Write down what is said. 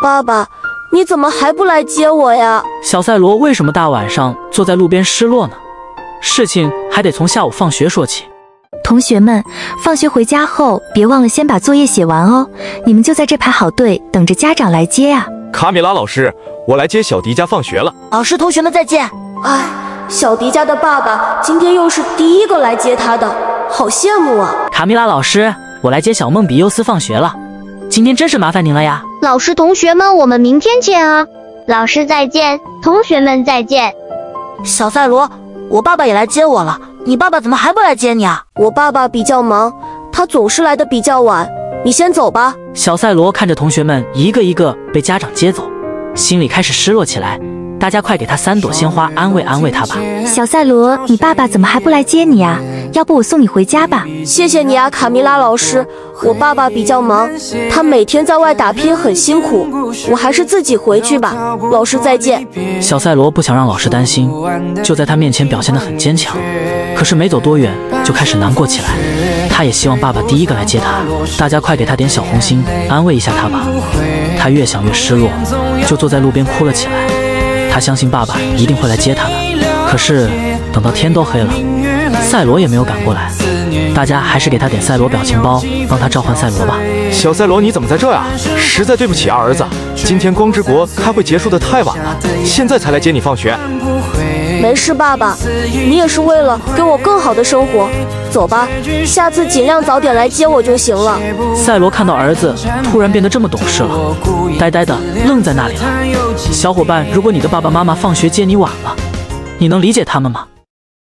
爸爸，你怎么还不来接我呀？ 小赛罗为什么大晚上坐在路边失落呢？事情还得从下午放学说起。 同学们，放学回家后别忘了先把作业写完哦。你们就在这排好队，等着家长来接啊。 卡米拉老师，我来接小迪家放学了。 老师，同学们再见。哎，小迪家的爸爸今天又是第一个来接他的，好羡慕啊。 卡米拉老师，我来接小梦比优斯放学了，今天真是麻烦您了呀。 老师，同学们，我们明天见啊。老师再见，同学们再见。 小赛罗，我爸爸也来接我了，你爸爸怎么还不来接你啊？我爸爸比较忙，他总是来的比较晚，你先走吧。 小赛罗看着同学们一个一个被家长接走，心里开始失落起来。大家快给他3朵鲜花，安慰安慰他吧。 小赛罗，你爸爸怎么还不来接你啊？要不我送你回家吧。 谢谢你啊，卡米拉老师。我爸爸比较忙，他每天在外打拼很辛苦，我还是自己回去吧。老师再见。 小赛罗不想让老师担心，就在他面前表现得很坚强。可是没走多远就开始难过起来。他也希望爸爸第一个来接他，大家快给他点小红心，安慰一下他吧。他越想越失落，就坐在路边哭了起来。他相信爸爸一定会来接他的，可是等到天都黑了，赛罗也没有赶过来。大家还是给他点赛罗表情包，帮他召唤赛罗吧。 小赛罗，你怎么在这呀？实在对不起啊，儿子，今天光之国开会结束的太晚了，现在才来接你放学。 没事，爸爸，你也是为了给我更好的生活。走吧，下次尽量早点来接我就行了。 赛罗看到儿子突然变得这么懂事了，呆呆的愣在那里了。小伙伴，如果你的爸爸妈妈放学接你晚了，你能理解他们吗？